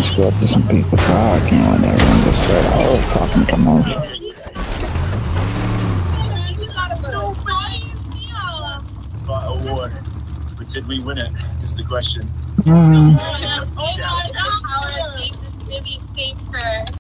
just go up to some people talking and everyone just start all talking commotion. Got an award, but did we win it? Is the question.